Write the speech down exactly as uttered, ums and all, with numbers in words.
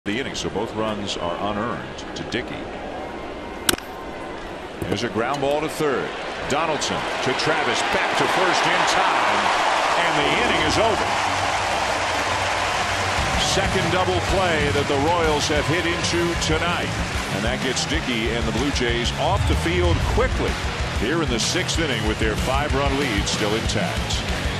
The inning, so both runs are unearned to Dickey. There's a ground ball to third. Donaldson to Travis, back to first in time, and the inning is over. Second double play that the Royals have hit into tonight, and that gets Dickey and the Blue Jays off the field quickly here in the sixth inning with their five-run lead still intact.